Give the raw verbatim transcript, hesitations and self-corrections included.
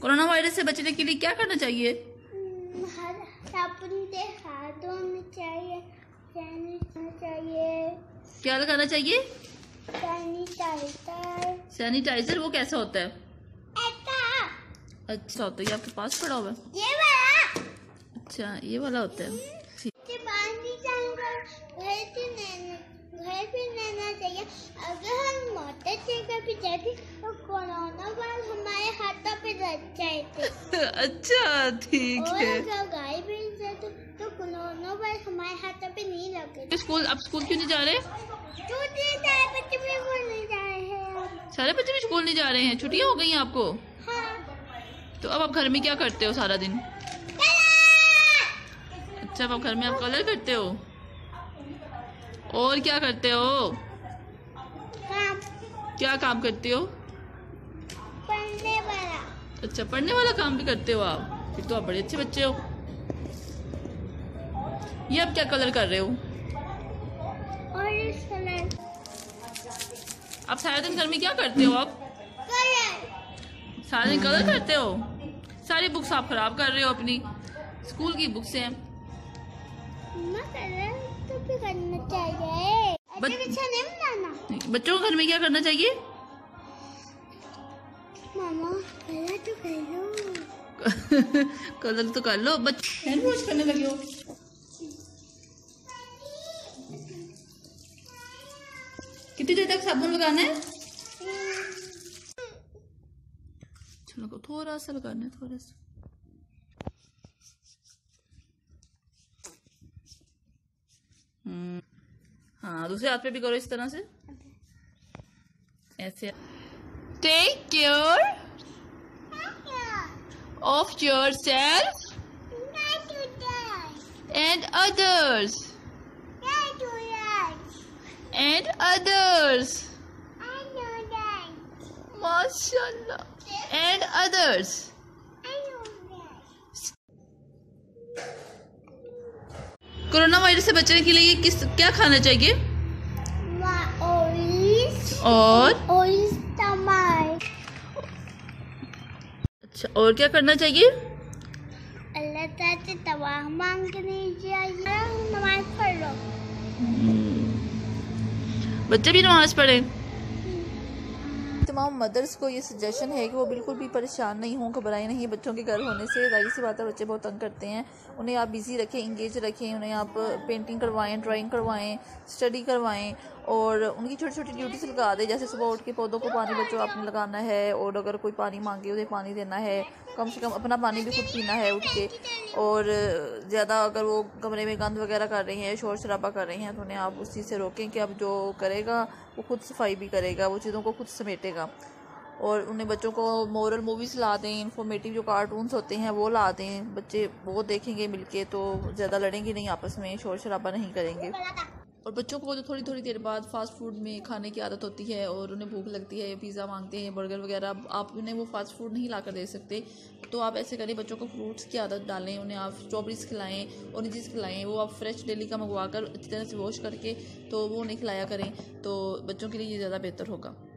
Corona virus से बचने के लिए क्या करना चाहिए? साबुन से हाथ धोने चाहिए, चाहिए। क्या लगाना चाहिए? सैनिटाइजर। सैनिटाइजर वो कैसा होता है? ऐसा। अच्छा होता है, ये आपके पास पड़ा हुआ है? ये वाला। अच्छा ये वाला होता है। घर पे रहना चाहिए। अगर हम मोटर जगह पे जाते तो कोरोना वायरस हमारे हाथों पे लग जाते। अच्छा ठीक है। और अगर गाय पे जाते तो कोरोना वायरस हमारे हाथों पे नहीं लगे। स्कूल अब स्कूल क्यों नहीं जा रहे? सारे बच्चे भी स्कूल नहीं जा रहे हैं। सारे बच्चे भी स्कूल नहीं जा रहे हैं? छुट्टियां हो गई हैं आपको? हाँ। तो अब आप घर में क्या करते हो सारा दिन? अच्छा अब घर में आप कलर करते हो? और क्या करते हो? काम। क्या काम करते हो? पढ़ने वाला। अच्छा पढ़ने वाला काम भी करते हो आप? फिर तो आप बड़े अच्छे बच्चे हो। ये आप क्या कलर कर रहे हो? Orange colour. आप सारा दिन घर में क्या करते हो? आप कलर। सारा दिन कलर करते हो? सारी बुक्स आप खराब कर रहे हो अपनी। स्कूल की बुक्स हैं। तो भी करना चाहिए। बच... अच्छा नहीं बनाना। बच्चों को घर में क्या करना चाहिए? मामा कलर तो कर लो। कलर तो कर लो। बच हैंड वॉश करने लगे हो? कितनी देर तक साबुन लगाना है? चलो थोड़ा सा लगाना है, थोड़ा सा। हाँ दूसरे हाथ पे भी करो इस तरह से, ऐसे। Take care of yourself and others and others माशाल्लाह एंड अदर्स। कोरोना वायरस से बचने के लिए किस क्या खाना चाहिए? और अच्छा और क्या करना चाहिए? अल्लाह ताला से दुआ मांगनी चाहिए। नमाज पढ़ लो। बच्चे भी नमाज पढ़ें। तमाम मदर्स को ये सजेशन है कि वो बिल्कुल भी परेशान नहीं हों, घबराएं नहीं बच्चों के घर होने से। जाहिर सी बात है बच्चे बहुत तंग करते हैं, उन्हें आप बिज़ी रखें, इंगेज रखें, उन्हें आप पेंटिंग करवाएं, ड्राइंग करवाएं, स्टडी करवाएं और उनकी छोटी छोटी ड्यूटीज लगा दें। जैसे सुबह उठ के पौधों को पानी बच्चों आपने लगाना है और अगर कोई पानी मांगे उन्हें पानी देना है, कम से कम अपना पानी भी खुद पीना है उठ के। और ज़्यादा अगर वो कमरे में गंद वगैरह कर रही हैं, शोर शराबा कर रही हैं, तो उन्हें आप उस चीज़ से रोकें कि अब जो करेगा वो खुद सफाई भी करेगा, वो चीज़ों को खुद समेटेगा। और उन्हें बच्चों को मोरल मूवीज़ ला दें, इन्फॉर्मेटिव जो कार्टून्स होते हैं वो ला दें। बच्चे वो देखेंगे मिलके तो ज़्यादा लड़ेंगे नहीं आपस में, शोर शराबा नहीं करेंगे। और बच्चों को जो थोड़ी थोड़ी देर बाद फास्ट फूड में खाने की आदत होती है और उन्हें भूख लगती है, पिज़्ज़ा मांगते हैं, बर्गर वगैरह, आप उन्हें वो फास्ट फूड नहीं ला कर दे सकते। तो आप ऐसे करें, बच्चों को फ्रूट्स की आदत डालें, उन्हें आप स्ट्रॉबेरीज खिलाएं, ऑरेंजेस खिलाएं, वो आप फ्रेश डेली का मंगवा कर अच्छी तरह से वॉश करके तो वो उन्हें खिलाया करें, तो बच्चों के लिए ये ज़्यादा बेहतर होगा।